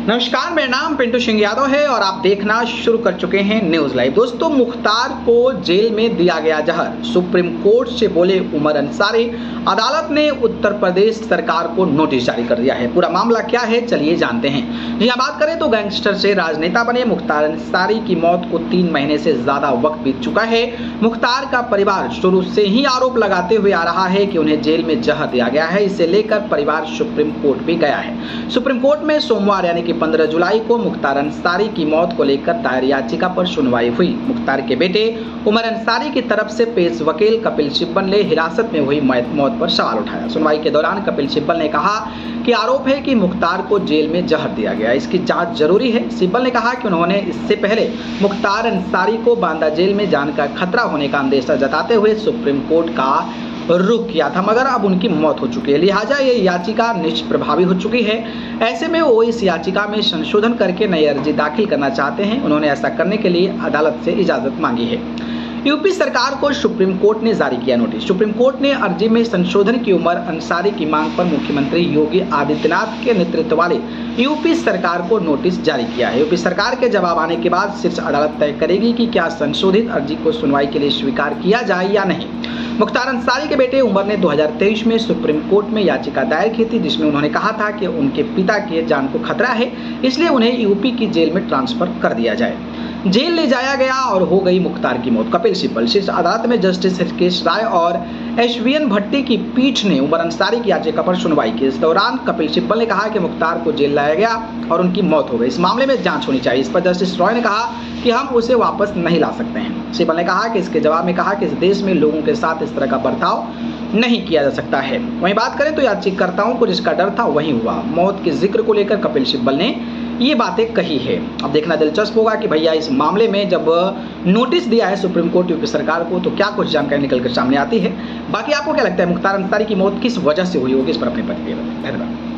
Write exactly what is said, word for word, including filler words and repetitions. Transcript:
नमस्कार, मेरा नाम पिंटू सिंह यादव है और आप देखना शुरू कर चुके हैं न्यूज लाइव। दोस्तों, मुख्तार को जेल में दिया गया जहर, सुप्रीम कोर्ट से बोले उमर अंसारी। अदालत ने उत्तर प्रदेश सरकार को नोटिस जारी कर दिया है। पूरा मामला क्या है, चलिए जानते हैं। जी हाँ, बात करें तो गैंगस्टर से राजनेता बने मुख्तार अंसारी की मौत को तीन महीने से ज्यादा वक्त बीत चुका है। मुख्तार का परिवार शुरू से ही आरोप लगाते हुए आ रहा है कि उन्हें जेल में जहर दिया गया है। इसे लेकर परिवार सुप्रीम कोर्ट भी गया है। सुप्रीम कोर्ट में सोमवार यानी कि पंद्रह जुलाई को मुख्तार अंसारी की मौत को लेकर दायर याचिका पर सुनवाई हुई। मुख्तार के बेटे उमर अंसारी की तरफ से पेश वकील कपिल सिब्बल ने हिरासत में हुई मौत पर सवाल उठाया। सुनवाई के दौरान कपिल सिब्बल ने कहा कि आरोप है कि मुख्तार को जेल में जहर दिया गया, इसकी जांच जरूरी है। सिब्बल ने कहा कि उन्होंने इससे पहले मुख्तार अंसारी को बांदा जेल में जान का खतरा होने का अंदेशा जताते हुए सुप्रीम कोर्ट का रुख किया था, मगर अब उनकी मौत हो चुकी है, लिहाजा ये याचिका निष्प्रभावी हो चुकी है। ऐसे में वो इस याचिका में संशोधन करके नई अर्जी दाखिल करना चाहते हैं। उन्होंने ऐसा करने के लिए अदालत से इजाजत मांगी है। यूपी सरकार को सुप्रीम कोर्ट ने जारी किया नोटिस। सुप्रीम कोर्ट ने अर्जी में संशोधन की उमर अंसारी की मांग पर मुख्यमंत्री योगी आदित्यनाथ के नेतृत्व वाली यूपी सरकार को नोटिस जारी किया है। यूपी सरकार के जवाब आने के बाद शीर्ष अदालत तय करेगी कि क्या संशोधित अर्जी को सुनवाई के लिए स्वीकार किया जाए या नहीं। मुख्तार अंसारी के बेटे उमर ने दो हज़ार तेईस में सुप्रीम कोर्ट में याचिका दायर की थी, जिसमें उन्होंने कहा था कि उनके पिता की जान को खतरा है, इसलिए उन्हें यूपी की जेल में ट्रांसफर कर दिया जाए। जेल ले जाया गया और हो गई मुख्तार की मौत। कपिल सिब्बल। शीर्ष अदालत में जस्टिस हृषिकेश राय और एसवीएन भट्टी की पीठ ने उमर अंसारी की याचिका पर सुनवाई की। इस दौरान कपिल सिब्बल ने कहा कि मुख्तार को जेल लाया गया और उनकी मौत हो गई, इस मामले में जांच होनी चाहिए। इस पर जस्टिस रॉय ने कहा कि हम उसे वापस नहीं ला सकते हैं। सिब्बल ने कहा कि इसके जवाब में कहा कि इस देश में लोगों के साथ इस तरह का बर्ताव नहीं किया जा सकता है। वहीं बात करें तो याचिकाकर्ताओं को जिसका डर था वही हुआ। मौत के जिक्र को लेकर कपिल सिब्बल ने ये बातें कही है। अब देखना दिलचस्प होगा कि भैया इस मामले में जब नोटिस दिया है सुप्रीम कोर्ट यूपी सरकार को, तो क्या कुछ जानकारी निकल कर सामने आती है। बाकी आपको क्या लगता है, मुख्तार अंसारी की मौत किस वजह से हुई होगी, इस पर अपनी प्रतिक्रिया बताएं। धन्यवाद।